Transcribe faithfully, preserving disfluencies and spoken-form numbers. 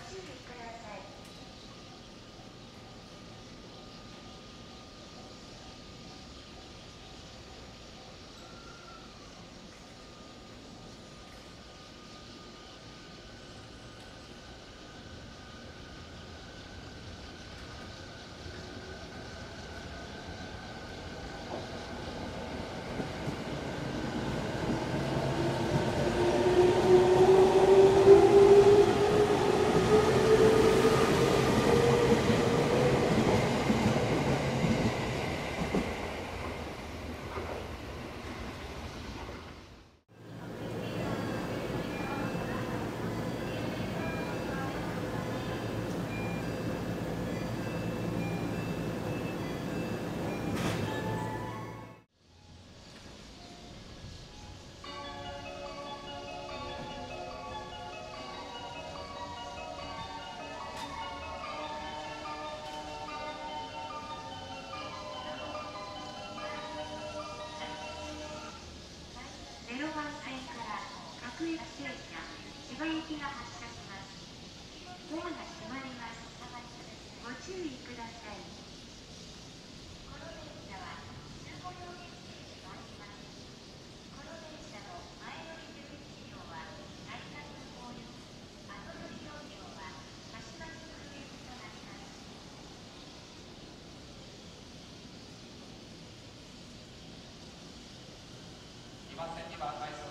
注意ください。ゼロばん線から各駅停車、千葉行きが発車します。ドアが閉まります。ご注意ください。この電車はじゅうご両編成で参ります。この電車の前乗り受信料は改札購入、後乗り料金は鹿島に空駅となります。 にばん線にばん改札